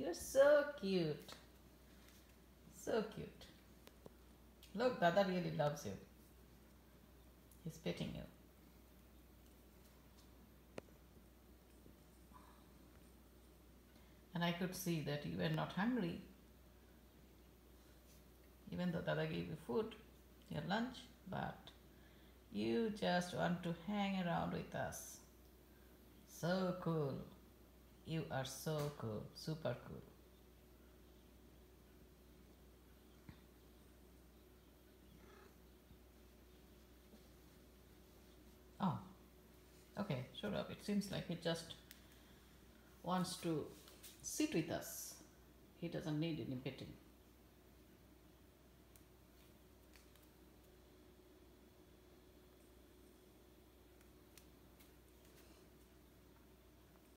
You're so cute. So cute. Look, Dada really loves you. He's petting you. And I could see that you were not hungry. Even though Dada gave you food, your lunch, but you just want to hang around with us. So cool. You are so cool. Super cool. Oh, okay, shut up. It seems like he just wants to sit with us. He doesn't need any petting.